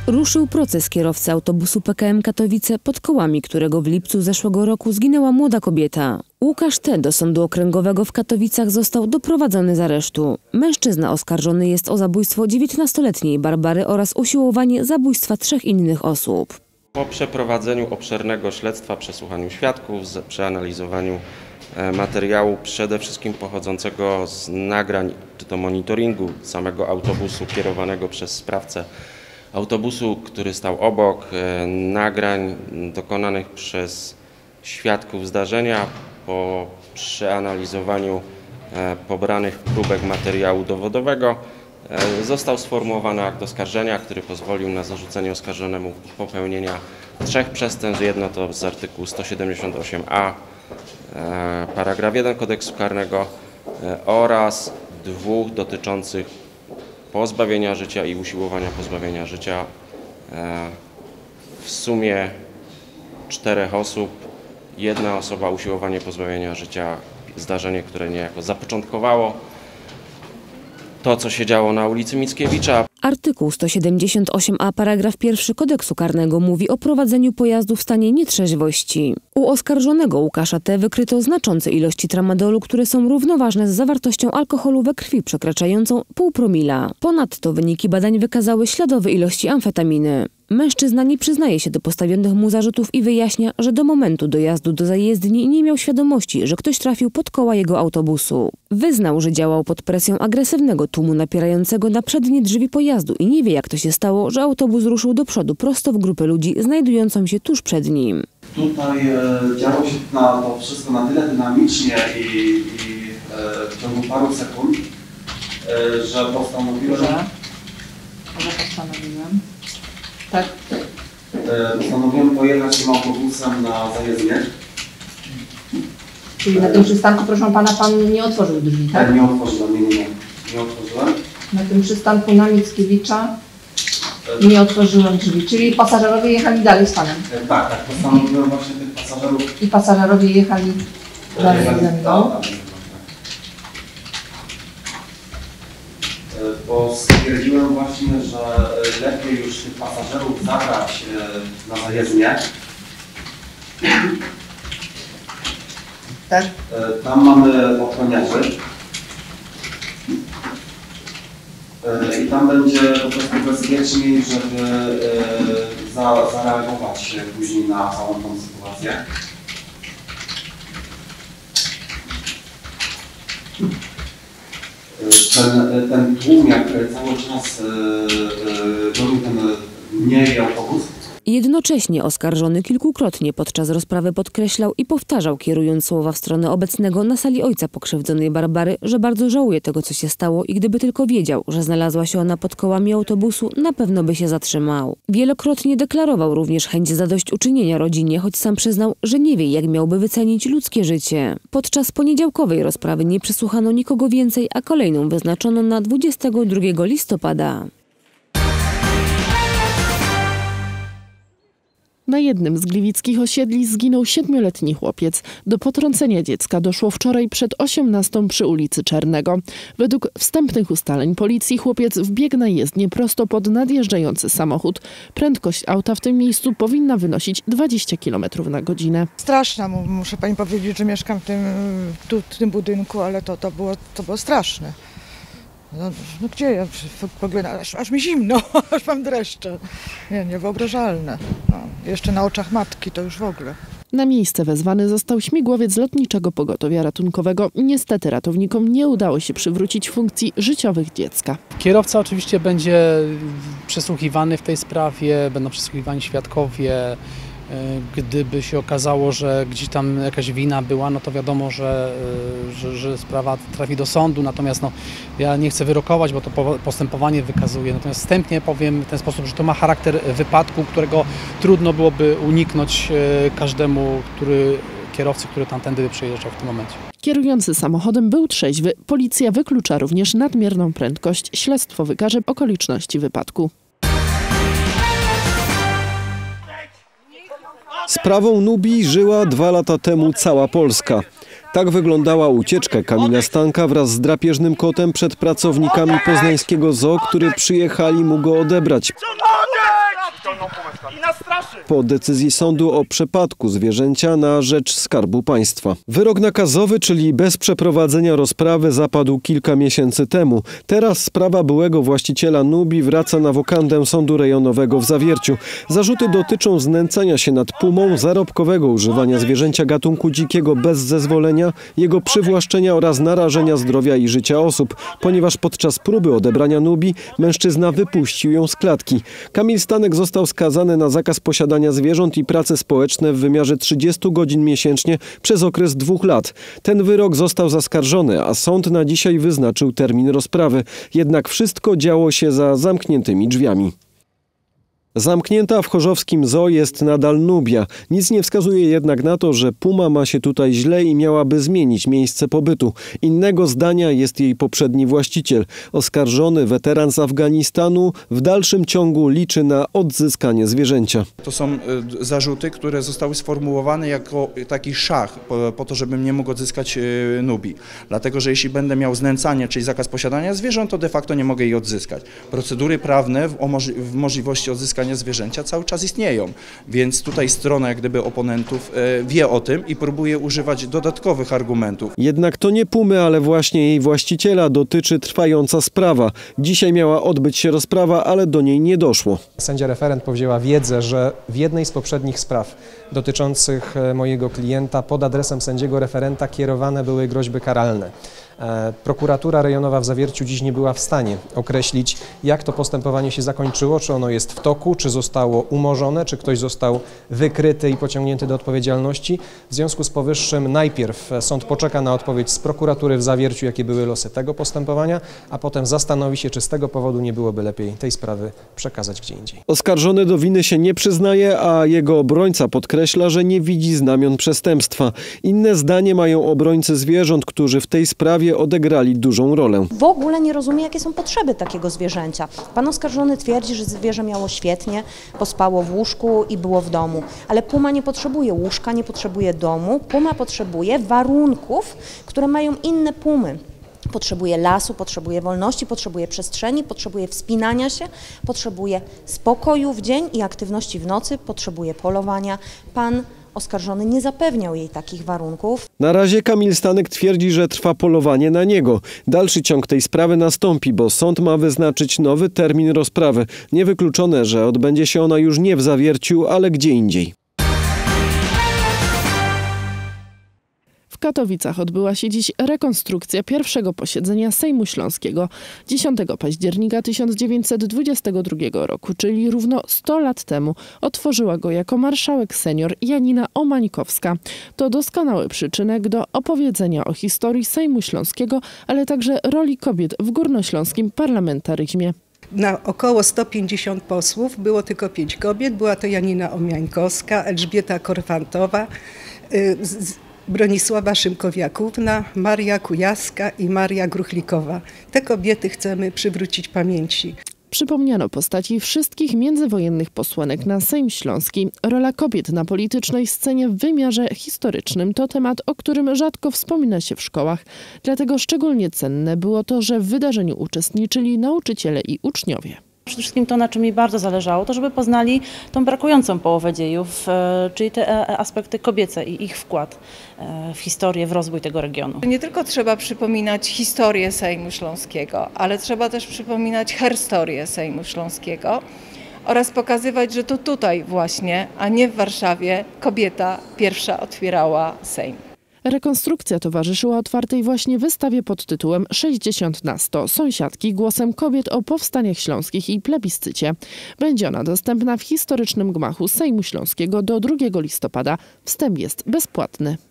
Ruszył proces kierowcy autobusu PKM Katowice, pod kołami którego w lipcu zeszłego roku zginęła młoda kobieta. Łukasz T. do Sądu Okręgowego w Katowicach został doprowadzony z aresztu. Mężczyzna oskarżony jest o zabójstwo 19-letniej Barbary oraz usiłowanie zabójstwa 3 innych osób. Po przeprowadzeniu obszernego śledztwa, przesłuchaniu świadków, przeanalizowaniu materiału przede wszystkim pochodzącego z nagrań czy to monitoringu samego autobusu kierowanego przez sprawcę autobusu, który stał obok, nagrań dokonanych przez świadków zdarzenia, po przeanalizowaniu pobranych próbek materiału dowodowego został sformułowany akt oskarżenia, który pozwolił na zarzucenie oskarżonemu popełnienia 3 przestępstw. Jedno to z artykułu 178a, paragraf 1 Kodeksu Karnego oraz 2 dotyczących pozbawienia życia i usiłowania pozbawienia życia. W sumie 4 osób, 1 osoba usiłowanie pozbawienia życia, zdarzenie, które niejako zapoczątkowało to, co się działo na ulicy Mickiewicza. Artykuł 178a paragraf 1 Kodeksu Karnego mówi o prowadzeniu pojazdu w stanie nietrzeźwości. U oskarżonego Łukasza T. wykryto znaczące ilości tramadolu, które są równoważne z zawartością alkoholu we krwi przekraczającą 0,5 promila. Ponadto wyniki badań wykazały śladowe ilości amfetaminy. Mężczyzna nie przyznaje się do postawionych mu zarzutów i wyjaśnia, że do momentu dojazdu do zajezdni nie miał świadomości, że ktoś trafił pod koła jego autobusu. Wyznał, że działał pod presją agresywnego tłumu napierającego na przednie drzwi pojazdu i nie wie, jak to się stało, że autobus ruszył do przodu prosto w grupę ludzi znajdującą się tuż przed nim. Tutaj działo się to wszystko na tyle dynamicznie i w ciągu paru sekund, że postanowiłem... Tak. Postanowiłem pojechać tym autobusem na zajezdnię. Czyli na tym przystanku, proszę pana, pan nie otworzył drzwi, tak? Nie otworzyłem, nie otworzyłem. Na tym przystanku na Mickiewicza nie otworzyłem drzwi, czyli pasażerowie jechali dalej z panem? Tak, postanowiłem właśnie tych pasażerów. I pasażerowie jechali dalej ze mną? Bo stwierdziłem właśnie, że lepiej już tych pasażerów zabrać na zajezdnię. Tak. Tam mamy ochroniarzy. I tam będzie po prostu bezpieczniej, żeby zareagować później na całą tą sytuację. Ten tłum, jak cały czas gonił ten mniej autobus. Jednocześnie oskarżony kilkukrotnie podczas rozprawy podkreślał i powtarzał, kierując słowa w stronę obecnego na sali ojca pokrzywdzonej Barbary, że bardzo żałuje tego, co się stało i gdyby tylko wiedział, że znalazła się ona pod kołami autobusu, na pewno by się zatrzymał. Wielokrotnie deklarował również chęć zadośćuczynienia rodzinie, choć sam przyznał, że nie wie, jak miałby wycenić ludzkie życie. Podczas poniedziałkowej rozprawy nie przesłuchano nikogo więcej, a kolejną wyznaczono na 22 listopada. Na jednym z gliwickich osiedli zginął 7-letni chłopiec. Do potrącenia dziecka doszło wczoraj przed 18 przy ulicy Czernego. Według wstępnych ustaleń policji chłopiec wbiegł na jezdnię prosto pod nadjeżdżający samochód. Prędkość auta w tym miejscu powinna wynosić 20 km na godzinę. Straszna, muszę pani powiedzieć, że mieszkam w tym budynku, ale to było straszne. No gdzie ja w ogóle, aż mi zimno, aż mam dreszcze. Niewyobrażalne. Jeszcze na oczach matki to już w ogóle. Na miejsce wezwany został śmigłowiec Lotniczego Pogotowia Ratunkowego. Niestety ratownikom nie udało się przywrócić funkcji życiowych dziecka. Kierowca oczywiście będzie przesłuchiwany w tej sprawie, będą przesłuchiwani świadkowie. Gdyby się okazało, że gdzieś tam jakaś wina była, no to wiadomo, że sprawa trafi do sądu, natomiast ja nie chcę wyrokować, bo to postępowanie wykazuje. Natomiast wstępnie powiem w ten sposób, że to ma charakter wypadku, którego trudno byłoby uniknąć każdemu kierowcy, który tamtędy przejeżdżał w tym momencie. Kierujący samochodem był trzeźwy. Policja wyklucza również nadmierną prędkość. Śledztwo wykaże okoliczności wypadku. Sprawą Nubii żyła 2 lata temu cała Polska. Tak wyglądała ucieczka Kamila Stanka wraz z drapieżnym kotem przed pracownikami poznańskiego zoo, którzy przyjechali mu go odebrać. Po decyzji sądu o przepadku zwierzęcia na rzecz Skarbu Państwa. Wyrok nakazowy, czyli bez przeprowadzenia rozprawy, zapadł kilka miesięcy temu. Teraz sprawa byłego właściciela Nubii wraca na wokandę Sądu Rejonowego w Zawierciu. Zarzuty dotyczą znęcania się nad pumą, zarobkowego używania zwierzęcia gatunku dzikiego bez zezwolenia, jego przywłaszczenia oraz narażenia zdrowia i życia osób, ponieważ podczas próby odebrania Nubii mężczyzna wypuścił ją z klatki. Kamil Stanek został skazany na zakaz posiadania zwierząt i prace społeczne w wymiarze 30 godzin miesięcznie przez okres 2 lat. Ten wyrok został zaskarżony, a sąd na dzisiaj wyznaczył termin rozprawy. Jednak wszystko działo się za zamkniętymi drzwiami. Zamknięta w chorzowskim zoo jest nadal Nubia. Nic nie wskazuje jednak na to, że puma ma się tutaj źle i miałaby zmienić miejsce pobytu. Innego zdania jest jej poprzedni właściciel. Oskarżony weteran z Afganistanu w dalszym ciągu liczy na odzyskanie zwierzęcia. To są zarzuty, które zostały sformułowane jako taki szach po to, żebym nie mógł odzyskać Nubii. Dlatego, że jeśli będę miał znęcanie, czyli zakaz posiadania zwierząt, to de facto nie mogę jej odzyskać. Procedury prawne w możliwości odzyskania zwierzęcia cały czas istnieją, więc tutaj strona jak gdyby oponentów wie o tym i próbuje używać dodatkowych argumentów. Jednak to nie pumy, ale właśnie jej właściciela dotyczy trwająca sprawa. Dzisiaj miała odbyć się rozprawa, ale do niej nie doszło. Sędzia referent powzięła wiedzę, że w jednej z poprzednich spraw dotyczących mojego klienta pod adresem sędziego referenta kierowane były groźby karalne. Prokuratura rejonowa w Zawierciu dziś nie była w stanie określić, jak to postępowanie się zakończyło, czy ono jest w toku, czy zostało umorzone, czy ktoś został wykryty i pociągnięty do odpowiedzialności. W związku z powyższym najpierw sąd poczeka na odpowiedź z prokuratury w Zawierciu, jakie były losy tego postępowania, a potem zastanowi się, czy z tego powodu nie byłoby lepiej tej sprawy przekazać gdzie indziej. Oskarżony do winy się nie przyznaje, a jego obrońca podkreśla, że nie widzi znamion przestępstwa. Inne zdanie mają obrońcy zwierząt, którzy w tej sprawie odegrali dużą rolę. W ogóle nie rozumie, jakie są potrzeby takiego zwierzęcia. Pan oskarżony twierdzi, że zwierzę miało świetnie, pospało w łóżku i było w domu. Ale puma nie potrzebuje łóżka, nie potrzebuje domu. Puma potrzebuje warunków, które mają inne pumy. Potrzebuje lasu, potrzebuje wolności, potrzebuje przestrzeni, potrzebuje wspinania się, potrzebuje spokoju w dzień i aktywności w nocy, potrzebuje polowania. Pan oskarżony nie zapewniał jej takich warunków. Na razie Kamil Stanek twierdzi, że trwa polowanie na niego. Dalszy ciąg tej sprawy nastąpi, bo sąd ma wyznaczyć nowy termin rozprawy. Niewykluczone, że odbędzie się ona już nie w Zawierciu, ale gdzie indziej. W Katowicach odbyła się dziś rekonstrukcja pierwszego posiedzenia Sejmu Śląskiego 10 października 1922 roku, czyli równo 100 lat temu. Otworzyła go jako marszałek senior Janina Omańkowska. To doskonały przyczynek do opowiedzenia o historii Sejmu Śląskiego, ale także roli kobiet w górnośląskim parlamentaryzmie. Na około 150 posłów było tylko 5 kobiet. Była to Janina Omańkowska, Elżbieta Korfantowa, Bronisława Szymkowiakówna, Maria Kujaska i Maria Gruchlikowa. Te kobiety chcemy przywrócić pamięci. Przypomniano postaci wszystkich międzywojennych posłanek na Sejm Śląski. Rola kobiet na politycznej scenie w wymiarze historycznym to temat, o którym rzadko wspomina się w szkołach. Dlatego szczególnie cenne było to, że w wydarzeniu uczestniczyli nauczyciele i uczniowie. Przede wszystkim to, na czym mi bardzo zależało, to żeby poznali tą brakującą połowę dziejów, czyli te aspekty kobiece i ich wkład w historię, w rozwój tego regionu. Nie tylko trzeba przypominać historię Sejmu Śląskiego, ale trzeba też przypominać herstorię Sejmu Śląskiego oraz pokazywać, że to tutaj właśnie, a nie w Warszawie, kobieta pierwsza otwierała Sejm. Rekonstrukcja towarzyszyła otwartej właśnie wystawie pod tytułem 60 na 100 sąsiadki głosem kobiet o powstaniach śląskich i plebiscycie. Będzie ona dostępna w historycznym gmachu Sejmu Śląskiego do 2 listopada. Wstęp jest bezpłatny.